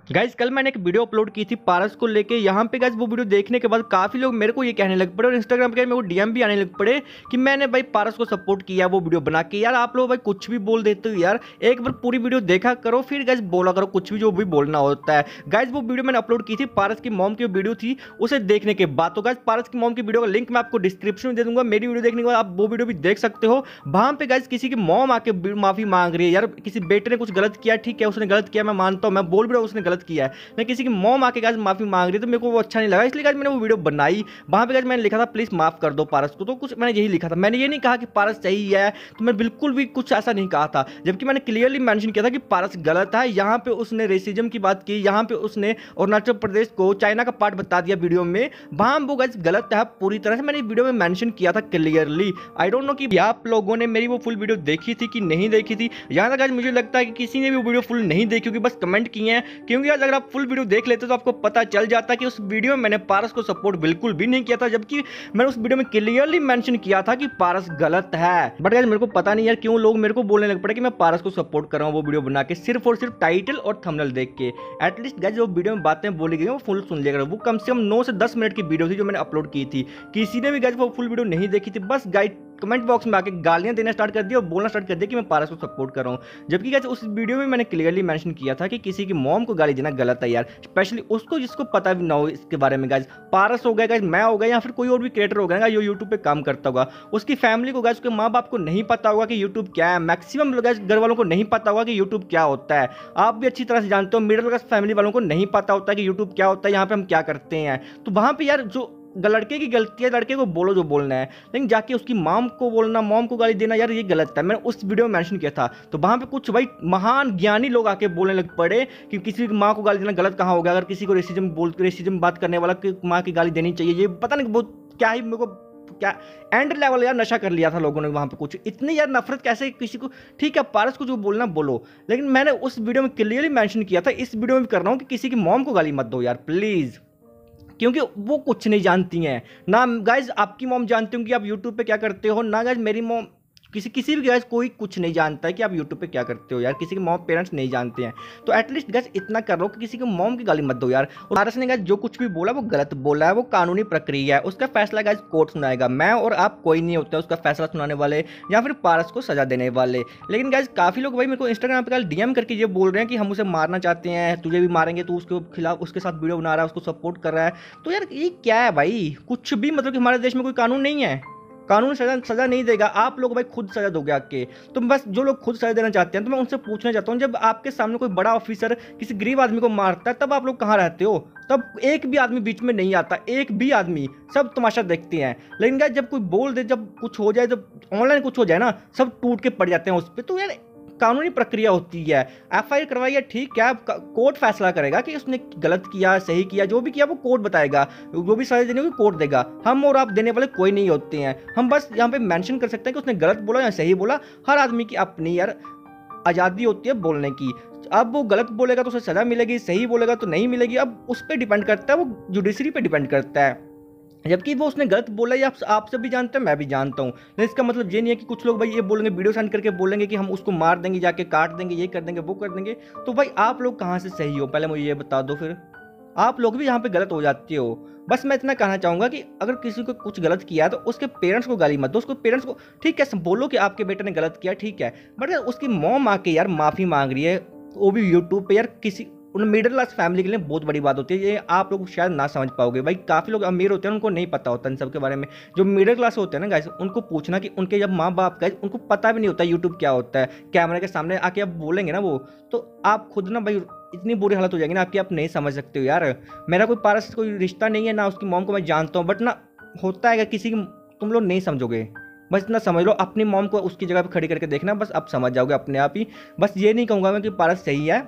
Guys कल मैंने एक वीडियो अपलोड की थी पारस को लेके। यहाँ पे गाइज वो वीडियो देखने के बाद काफी लोग मेरे को ये कहने लग पड़े और इंस्टाग्राम पे मेरे को डीएम भी आने लग पड़े कि मैंने भाई पारस को सपोर्ट किया वो वीडियो बना के। यार आप लोग भाई कुछ भी बोल देते हो यार, एक बार पूरी वीडियो देखा करो फिर गाइज बोला करो कुछ भी जो भी बोलना होता है। गाइज वो वीडियो मैंने अपलोड की थी पारस की मॉम की वीडियो थी, उसे देखने के बाद तो गाइज पारस की मॉम की वीडियो का लिंक मैं आपको डिस्क्रिप्शन में दे दूंगा। मेरी वीडियो देखने के बाद आप वो वीडियो भी देख सकते हो। वहां पे गाइज किसी की मॉम आके माफी मांग रही है। यार किसी बेटे ने कुछ गलत किया, ठीक है उसने गलत किया, मैं मानता हूँ, मैं बोल भी रहा हूँ उसने गलत किया है, किसी की मॉम आके गाइस माफी मांग रही है तो मेरे को वो अच्छा नहीं लगा, इसलिए गाइस मैंने वो वीडियो बनाई। वहां पे गाइस मैंने लिखा था प्लीज माफ कर दो पारस को, तो कुछ मैंने यही लिखा था। मैंने ये नहीं कहा कि पारस सही है, तो मैं बिल्कुल भी कुछ ऐसा नहीं कहा था, जबकि मैंने क्लियरली मेंशन किया था कि पारस गलत है। यहाँ पे उसने रेसिज्म की बात की, यहाँ पे उसने अरुणाचल प्रदेश को चाइना का पार्ट बता दिया वीडियो में, वहां वो गाइस गलत है पूरी तरह से। मैंने वीडियो में मेंशन किया था क्लियरली। आई डोंट नो कि आप लोगों ने मेरी वो फुल वीडियो देखी थी कि नहीं देखी थी। यहाँ तक गाइस मुझे लगता है कि किसी ने भी वो वीडियो फुल नहीं देखी होगी, बस कमेंट किए हैं, क्योंकि अगर आप फुल वीडियो देख लेते तो आपको पता चल जाता कि उस वीडियो में मैंने पारस को सपोर्ट बिल्कुल भी नहीं किया था, जबकि मैंने उस वीडियो में क्लियरली मेंशन किया था कि पारस गलत है। बट गाइस मेरे को पता नहीं यार क्यों लोग मेरे को बोलने लग पड़े कि मैं पारस को सपोर्ट कर रहा हूं वो वीडियो बना के, सिर्फ और सिर्फ टाइटल और थंबनेल देख के। एटलीस्ट गाइस जो वीडियो में बातें बोली गई वो फुल सुन लिया करो। वो कम से कम 9 से 10 मिनट की वीडियो थी जो मैंने अपलोड की थी। किसी ने भी गाइस वो फुल वीडियो नहीं देखी थी, बस गाइस कमेंट बॉक्स में आके गालियां देना स्टार्ट कर दिया और बोलना स्टार्ट कर दिया कि मैं पारस को सपोर्ट कर रहा हूं। जबकि गाइस उस वीडियो में मैंने क्लियरली मेंशन किया था कि किसी की मॉम को गाली देना गलत है यार, स्पेशली उसको जिसको पता भी ना हो इसके बारे में। गाइस पारस हो गया, गाइस मैं हो गया, या फिर कोई और भी क्रिएटर हो गया जो यूट्यूब पे काम करता होगा, उसकी फैमिली को गाइस उसके माँ बाप को नहीं पता होगा कि यूट्यूब क्या है। मैक्सिमम गाइस घर वालों को नहीं पता होगा कि यूट्यूब क्या होता है। आप भी अच्छी तरह से जानते हो मिडिल क्लास फैमिली वालों को नहीं पता होता है कि यूट्यूब क्या होता है, यहाँ पे हम क्या करते हैं। तो वहां पे यार जो लड़के की गलती है, लड़के को बोलो जो बोलना है, लेकिन जाके उसकी मॉम को बोलना, मॉम को गाली देना, यार ये गलत है। मैंने उस वीडियो में मेंशन किया था। तो वहां पे कुछ भाई महान ज्ञानी लोग आके बोलने लग पड़े कि किसी की माँ को गाली देना गलत कहाँ हो गया, अगर किसी को रेसिज्म बात करने वाला की माँ की गाली देनी चाहिए। ये पता नहीं बहुत क्या ही मेरे को क्या एंड लेवल यार नशा कर लिया था लोगों ने वहां पे। कुछ इतनी यार नफरत कैसे किसी को, ठीक है पारस को जो बोलना बोलो, लेकिन मैंने उस वीडियो में क्लियरली मेंशन किया था, इस वीडियो में भी कर रहा हूं कि किसी की मॉम को गाली मत दो यार प्लीज, क्योंकि वो कुछ नहीं जानती हैं ना। गाइज आपकी मॉम जानती होंगी आप यूट्यूब पे क्या करते हो, ना गाइज मेरी मॉम, किसी भी गाइज कोई कुछ नहीं जानता है कि आप यूट्यूब पे क्या करते हो यार। किसी के मॉम पेरेंट्स नहीं जानते हैं, तो एटलीस्ट गाइज इतना कर लो कि किसी के मॉम की गाली मत दो यार। और पारस ने गाइज जो कुछ भी बोला वो गलत बोला है, वो कानूनी प्रक्रिया है, उसका फैसला गाइज कोर्ट सुनाएगा। मैं और आप कोई नहीं होता उसका फैसला सुनाने वाले या फिर पारस को सजा देने वाले। लेकिन गाइज काफी लोग भाई मेरे को इंस्टाग्राम पे कल डीएम करके ये बोल रहे हैं कि हम उसे मारना चाहते हैं, तुझे भी मारेंगे, तू उसके खिलाफ उसके साथ वीडियो बना रहा है, उसको सपोर्ट कर रहा है। तो यार ये क्या है भाई, कुछ भी मतलब कि हमारे देश में कोई कानून नहीं है, कानून सजा नहीं देगा, आप लोग भाई खुद सजा दोगे आके। तो बस जो लोग खुद सजा देना चाहते हैं, तो मैं उनसे पूछना चाहता हूँ, जब आपके सामने कोई बड़ा ऑफिसर किसी गरीब आदमी को मारता है तब आप लोग कहाँ रहते हो? तब एक भी आदमी बीच में नहीं आता, एक भी आदमी, सब तमाशा देखते हैं। लेकिन गाइस जब कोई बोल दे, जब कुछ हो जाए, जब ऑनलाइन कुछ हो जाए ना, सब टूट के पड़ जाते हैं उस पर। तो यार कानूनी प्रक्रिया होती है, एफआईआर करवाइए, ठीक है, कोर्ट फैसला करेगा कि उसने गलत किया सही किया, जो भी किया वो कोर्ट बताएगा, जो भी सजा देने होगी कोर्ट देगा। हम और आप देने वाले कोई नहीं होते हैं। हम बस यहाँ पे मेंशन कर सकते हैं कि उसने गलत बोला या सही बोला। हर आदमी की अपनी यार आज़ादी होती है बोलने की। अब वो गलत बोलेगा तो उसे सजा मिलेगी, सही बोलेगा तो नहीं मिलेगी। अब उस पर डिपेंड करता है, वो जुडिशरी पे डिपेंड करता है। जबकि वो उसने गलत बोला, ये आप सब भी जानते हैं, मैं भी जानता हूँ। लेकिन इसका मतलब ये नहीं है कि कुछ लोग भाई ये बोलेंगे, वीडियो सेंड करके बोलेंगे कि हम उसको मार देंगे, जाके काट देंगे, ये कर देंगे, वो कर देंगे। तो भाई आप लोग कहाँ से सही हो, पहले मुझे ये बता दो। फिर आप लोग भी यहाँ पे गलत हो जाते हो। बस मैं इतना कहना चाहूँगा कि अगर किसी को कुछ गलत किया तो उसके पेरेंट्स को गाली मत दो, उसको पेरेंट्स को ठीक है बोलो कि आपके बेटे ने गलत किया, ठीक है, बट उसकी मॉम आके यार माफ़ी मांग रही है, वो भी यूट्यूब पे यार, किसी उन मिडिल क्लास फैमिली के लिए बहुत बड़ी बात होती है। ये आप लोग शायद ना समझ पाओगे भाई, काफ़ी लोग अमीर होते हैं उनको नहीं पता होता इन सब के बारे में। जो मिडिल क्लास होते हैं ना गाइस, उनको पूछना कि उनके जब माँ बाप गाइस उनको पता भी नहीं होता यूट्यूब क्या होता है, कैमरे के सामने आके आप बोलेंगे ना वो, तो आप खुद ना भाई इतनी बुरी हालत हो जाएगी ना आपकी, आप नहीं समझ सकते हो यार। मेरा कोई पारस से कोई रिश्ता नहीं है, ना उसकी मॉम को मैं जानता हूँ, बट ना होता है किसी की, तुम लोग नहीं समझोगे। बस इतना समझ लो, अपनी मॉम को उसकी जगह पर खड़ी करके देखना, बस आप समझ जाओगे अपने आप ही। बस ये नहीं कहूँगा मैं कि पारस सही है,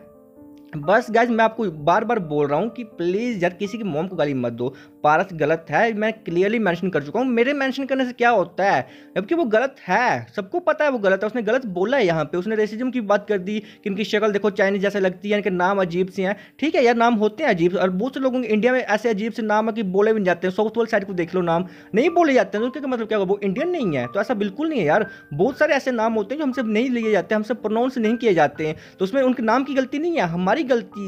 बस गाइज मैं आपको बार बार बोल रहा हूँ कि प्लीज़ यार किसी की मॉम को गाली मत दो। पारस गलत है, मैं क्लियरली मेंशन कर चुका हूँ। मेरे मेंशन करने से क्या होता है, जबकि वो गलत है, सबको पता है वो गलत है, उसने गलत बोला है। यहाँ पे उसने रेसिज्म की बात कर दी कि इनकी शक्ल देखो चाइनीज जैसे लगती है, इनके नाम अजीब से हैं। ठीक है यार, नाम होते हैं अजीब, और बहुत से लोगों के इंडिया में ऐसे अजीब से नाम है कि बोले भी नहीं जाते हैं। साउथ वाली साइड को देख लो, नाम नहीं बोले जाते हैं, तो उसका मतलब क्या वो इंडियन नहीं है? तो ऐसा बिल्कुल नहीं है यार, बहुत सारे ऐसे नाम होते हैं जो हमसे नहीं लिए जाते, हमसे प्रोनाउंस नहीं किए जाते हैं, तो उसमें उनके नाम की गलती नहीं है, हमारी गलती है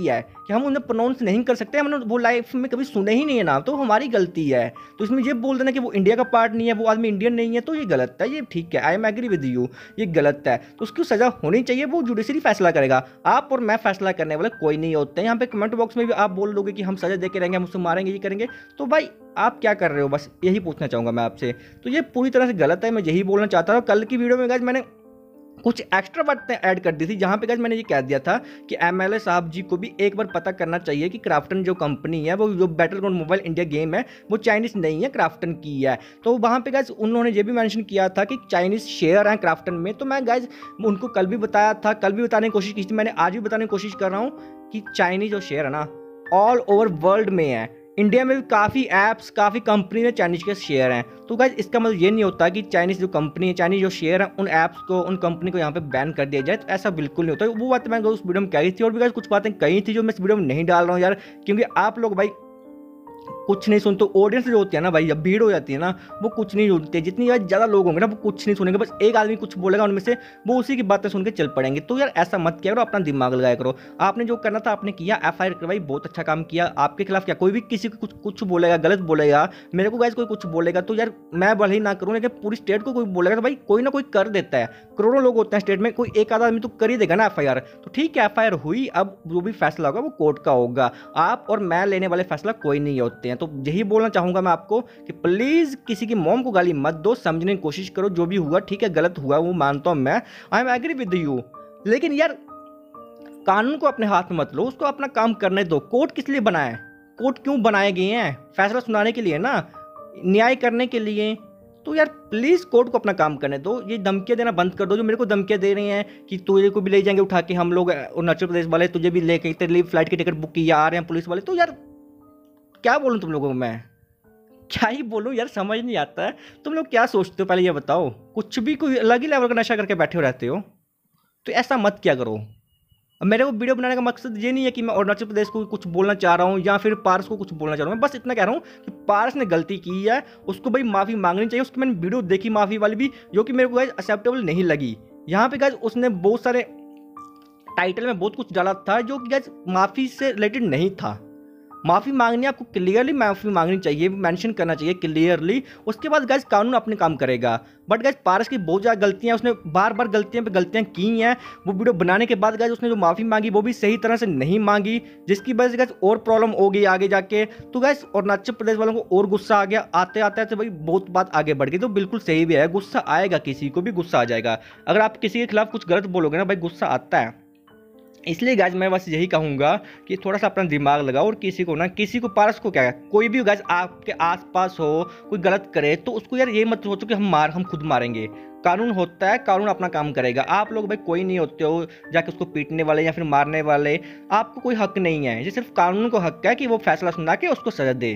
कि हम उन्हें प्रोनाउंस नहीं कर सकते, हमने वो लाइफ में कभी सुने ही नहीं है नाम, तो हमारी गलती है। तो इसमें ये बोल देना कि वो इंडिया का पार्ट नहीं है, वो आदमी इंडियन नहीं है, तो ये गलत है, ये ठीक है, I am agree with you, ये गलत है, तो उसकी सज़ा होनी चाहिए, वो जुडिशरी फैसला करेगा। आप और मैं फैसला करने वाले कोई नहीं होते हैं। यहाँ पे कमेंट बॉक्स में भी आप बोल दोगे कि हम सज़ा दे के रहेंगे, हम उससे मारेंगे, ये करेंगे, तो भाई आप क्या कर रहे हो, बस यही पूछना चाहूँगा मैं आपसे। तो ये पूरी तरह से गलत है, मैं यही बोलना चाहता हूँ। कल की वीडियो में गाइस मैंने कुछ एक्स्ट्रा बातें ऐड कर दी थी, जहाँ पे गाइस मैंने ये कह दिया था कि एमएलए साहब जी को भी एक बार पता करना चाहिए कि क्राफ्टन जो कंपनी है, वो जो बैटलग्राउंड मोबाइल इंडिया गेम है, वो चाइनीज़ नहीं है, क्राफ्टन की है। तो वहाँ पे गाइस उन्होंने ये भी मेंशन किया था कि चाइनीज़ शेयर हैं क्राफ्टन में। तो मैं गाइस उनको कल भी बताया था, कल भी बताने की कोशिश की थी, मैंने आज भी बताने की कोशिश कर रहा हूँ कि चाइनीज़ जो शेयर है ना, ऑल ओवर वर्ल्ड में है। इंडिया में भी काफ़ी ऐप्स, काफ़ी कंपनी में चाइनीज़ के शेयर हैं। तो गाइस इसका मतलब ये नहीं होता कि चाइनीज़ जो कंपनी है, चाइनीज़ जो शेयर है, उन ऐप्स को, उन कंपनी को यहाँ पे बैन कर दिया जाए, तो ऐसा बिल्कुल नहीं होता। वो बातें मैंने उस वीडियो में कही थी, और भी गाइस कुछ बातें कही थी जो मैं इस वीडियो में नहीं डाल रहा हूँ यार, क्योंकि आप लोग भाई कुछ नहीं सुनते। ऑडियंस जो होती है ना भाई, जब भीड़ हो जाती है ना, वो कुछ नहीं सुनते। जितनी यार ज़्यादा लोग होंगे ना, वो कुछ नहीं सुनेंगे, बस एक आदमी कुछ बोलेगा उनमें से, वो उसी की बातें सुन के चल पड़ेंगे। तो यार ऐसा मत किया करो, अपना दिमाग लगाया करो। आपने जो करना था आपने किया, एफआईआर करवाई, बहुत अच्छा काम किया। आपके खिलाफ क्या कोई भी किसी को कुछ बोलेगा, गलत बोलेगा, मेरे को गाइस कोई कुछ बोलेगा, तो यार मैं भले ही ना करूँ, लेकिन पूरी स्टेट को कोई बोलेगा तो भाई कोई ना कोई कर देता है। करोड़ों लोग होते हैं स्टेट में, कोई एक आधा आदमी तो कर ही देगा ना एफआईआर। तो ठीक है, एफआईआर हुई, अब जो भी फैसला होगा वो कोर्ट का होगा। आप और मैं लेने वाले फैसला कोई नहीं होते हैं। तो यही बोलना चाहूंगा मैं आपको कि प्लीज किसी की मॉम को गाली मत दो, समझने की कोशिश करो। जो भी हुआ ठीक है, गलत हुआ वो मानता हूं मैं, I am agree with you, लेकिन यार कानून को अपने हाथ में मत लो, उसको अपना काम करने दो। कोर्ट किस लिए बना है? कोर्ट क्यों बनाए गए हैं? फैसला सुनाने के लिए ना, न्याय करने के लिए। तो यार प्लीज कोर्ट को अपना काम करने दो, ये धमकियां देना बंद कर दो। जो मेरे को धमकियां दे रही हैं कि तुझे को भी ले जाएंगे उठा के हम लोग, अरुणाचल प्रदेश वाले तुझे भी लेके, तेरे लिए फ्लाइट की टिकट बुक की, आ रहे हैं पुलिस वाले, तो यार क्या बोलूं तुम लोगों को मैं, क्या ही बोलूं यार, समझ नहीं आता है। तुम लोग क्या सोचते हो पहले ये बताओ? कुछ भी कोई अलग ही लेवल का नशा करके बैठे हो रहते हो, तो ऐसा मत क्या करो। अब मेरे को वीडियो बनाने का मकसद ये नहीं है कि मैं अरुणाचल प्रदेश को कुछ बोलना चाह रहा हूँ या फिर पारस को कुछ बोलना चाह रहा हूँ। मैं बस इतना कह रहा हूँ कि पारस ने गलती की है, उसको भाई माफ़ी मांगनी चाहिए। उसकी मैंने वीडियो देखी माफ़ी वाली भी, जो कि मेरे को गाइस एक्सेप्टेबल नहीं लगी। यहाँ पे गाइस उसने बहुत सारे टाइटल में बहुत कुछ डाला था जो कि गाइस माफ़ी से रिलेटेड नहीं था। माफ़ी मांगनी, आपको क्लियरली माफ़ी मांगनी चाहिए, मेंशन करना चाहिए क्लियरली। उसके बाद गाइस कानून अपने काम करेगा। बट गाइस पारस की बहुत ज़्यादा गलतियां, उसने बार बार गलतियां पे गलतियां की हैं। वो वीडियो बनाने के बाद गाइस उसने जो माफ़ी मांगी वो भी सही तरह से नहीं मांगी, जिसकी वजह से गाइस और प्रॉब्लम हो गई आगे जाके। तो गाइस अरुणाचल प्रदेश वालों को और गुस्सा आ गया, आते आते भाई बहुत बात आगे बढ़ गई। तो बिल्कुल सही भी है, गुस्सा आएगा, किसी को भी गुस्सा आ जाएगा। अगर आप किसी के खिलाफ कुछ गलत बोलोगे ना भाई, गुस्सा आता है। इसलिए गाइज मैं बस यही कहूँगा कि थोड़ा सा अपना दिमाग लगाओ, और किसी को ना, किसी को पारस को क्या है, कोई भी गाइज आपके आसपास हो कोई गलत करे, तो उसको यार ये मत सोचो कि हम खुद मारेंगे। कानून होता है, कानून अपना काम करेगा। आप लोग भाई कोई नहीं होते हो जाके उसको पीटने वाले या फिर मारने वाले, आपको कोई हक नहीं है। ये सिर्फ कानून को हक है कि वो फैसला सुना के उसको सजा दे।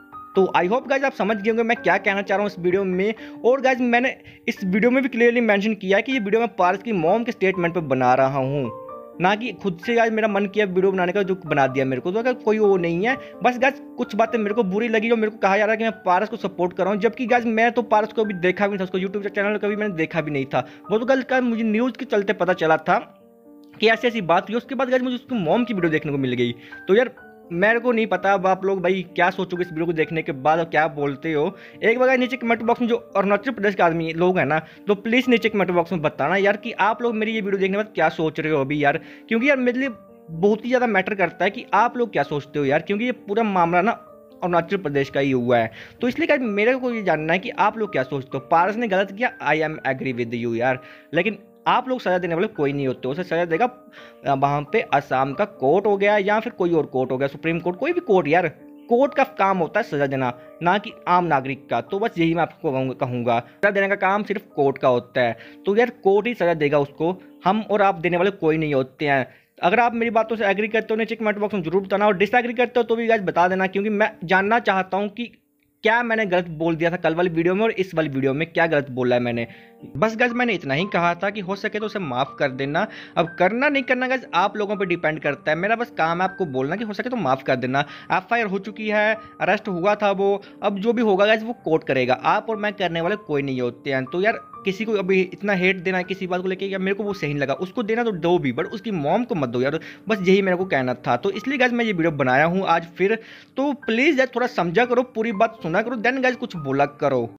तो आई होप गाइज आप समझ गए होंगे मैं क्या कहना चाह रहा हूँ इस वीडियो में। और गाइज मैंने इस वीडियो में भी क्लियरली मेंशन किया है कि ये वीडियो मैं पारस की मॉम के स्टेटमेंट पर बना रहा हूँ, ना कि खुद से। गाइस मेरा मन किया वीडियो बनाने का, जो बना दिया मेरे को। तो अगर कोई वो नहीं है, बस गाइस कुछ बातें मेरे को बुरी लगी, जो मेरे को कहा जा रहा है कि मैं पारस को सपोर्ट कर रहा हूँ, जबकि गाइस मैं तो पारस को भी देखा भी नहीं था, उसको यूट्यूब चैनल कभी मैंने देखा भी नहीं था। वो तो गाइस का मुझे न्यूज़ के चलते पता चला था कि ऐसी ऐसी बात हुई। उसके बाद गाइस मुझे उसकी मॉम की वीडियो देखने को मिल गई। तो यार मेरे को नहीं पता अब आप लोग भाई क्या सोचोगे इस वीडियो को देखने के बाद, और क्या बोलते हो। एक बार नीचे कमेंट बॉक्स में जो अरुणाचल प्रदेश के आदमी लोग हैं ना, तो प्लीज़ नीचे कमेंट बॉक्स में बताना यार कि आप लोग मेरी ये वीडियो देखने के बाद क्या सोच रहे हो अभी यार। क्योंकि यार मेरे लिए बहुत ही ज़्यादा मैटर करता है कि आप लोग क्या सोचते हो यार, क्योंकि ये पूरा मामला ना अरुणाचल प्रदेश का ही हुआ है। तो इसलिए क्या मेरे को ये जानना है कि आप लोग क्या सोचते हो। पारस ने गलत किया, I am agree with you यार, लेकिन आप लोग सजा देने वाले कोई नहीं होते। उसे सजा देगा वहाँ पे असम का कोर्ट हो गया या फिर कोई और कोर्ट हो गया, सुप्रीम कोर्ट, कोई भी कोर्ट यार। कोर्ट का काम होता है सजा देना, ना कि आम नागरिक का। तो बस यही मैं आपको कहूँगा, सजा देने का काम सिर्फ कोर्ट का होता है। तो यार कोर्ट ही सजा देगा उसको, हम और आप देने वाले कोई नहीं होते हैं। अगर आप मेरी बातों से एग्री करते हो नीचे कमेंट बॉक्स में जरूर बताना, और डिसएग्री करते हो तो भी गाइस बता देना, क्योंकि मैं जानना चाहता हूँ कि क्या मैंने गलत बोल दिया था कल वाली वीडियो में और इस वाली वीडियो में क्या गलत बोला है मैंने। बस गाइस मैंने इतना ही कहा था कि हो सके तो उसे माफ़ कर देना। अब करना नहीं करना गाइस आप लोगों पर डिपेंड करता है। मेरा बस काम है आपको बोलना कि हो सके तो माफ़ कर देना। एफआईआर हो चुकी है, अरेस्ट हुआ था वो, अब जो भी होगा गाइस वो कोर्ट करेगा। आप और मैं करने वाले कोई नहीं होते हैं। तो यार किसी को अभी इतना हेट देना है किसी बात को लेके, या मेरे को वो सही नहीं लगा, उसको देना तो दो भी, बट उसकी मॉम को मत दो यार। बस यही मेरे को कहना था। तो इसलिए गाइस मैं ये वीडियो बनाया हूँ आज फिर। तो प्लीज़ यार थोड़ा समझा करो, पूरी बात सुना करो, देन गाइस कुछ बोला करो।